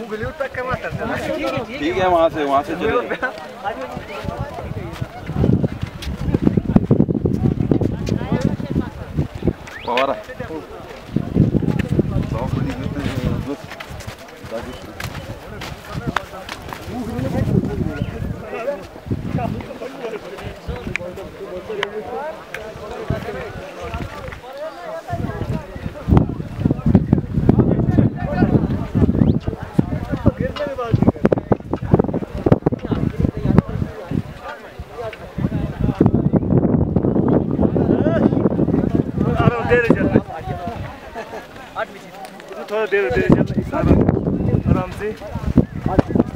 ठीक है वहाँ से चले पवारा थोड़ा देर चलना आराम से